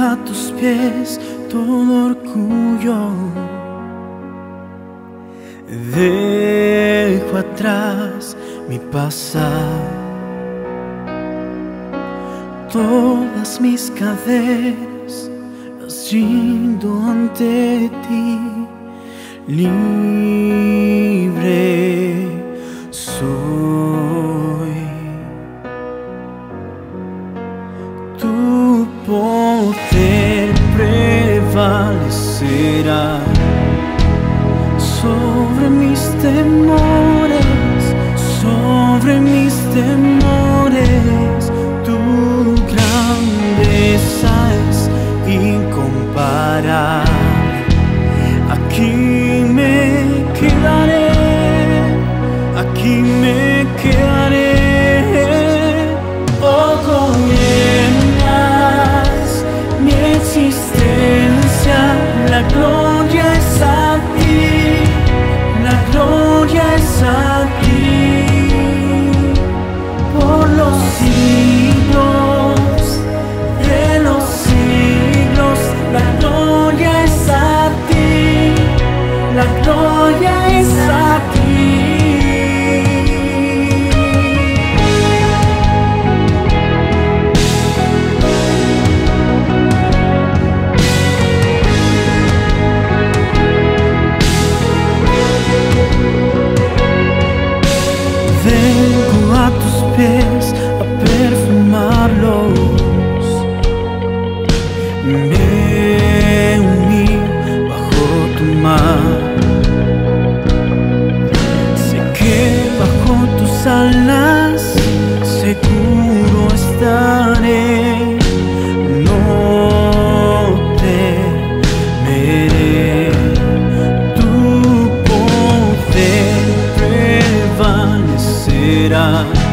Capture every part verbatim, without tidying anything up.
a tus pies todo orgullo. Dejo atrás mi pasado, todas mis cadenas las rindo ante ti. Libre soy. Tu poder prevalecerá sobre mis temores, sobre mis temores. Tu grandeza es incomparable. Aquí me quedaré, aquí me quedaré. Oh, gobiernas mi existencia, la gloria es a ti, la gloria es a ti. Por los siglos de los siglos, la gloria es a ti, la gloria es a ti. Vengo a tus pies a perfumarlos. Me uní bajo tu mar. Sé que bajo tus alas seguro estaré. No temeré. Tu poder prevalecerá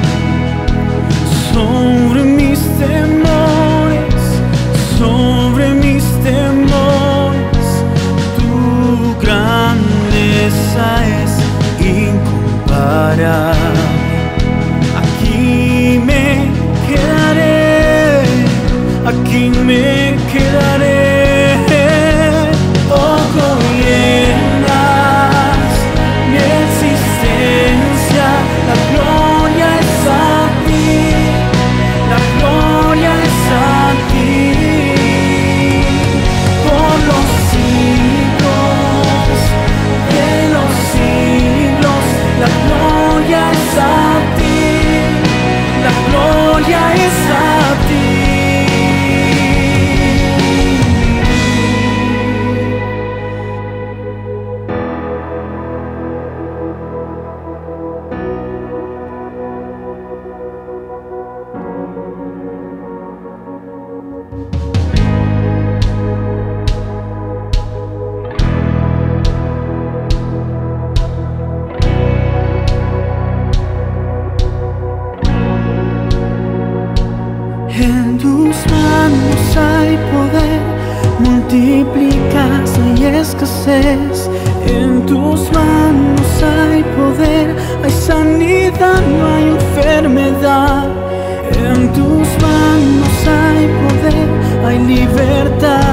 sobre mis temores, sobre mis temores. Tu grandeza es incomparable. Aquí me quedaré, aquí me quedaré. Oh, gobiernas mi existencia, la gloria es a ti, la gloria es a ti. Por los siglos de los siglos, la gloria es a ti, la gloria es a ti. En tus manos hay poder, multiplicas, no hay escasez. En tus manos hay poder, hay sanidad, no hay enfermedad. En tus manos hay poder, hay libertad.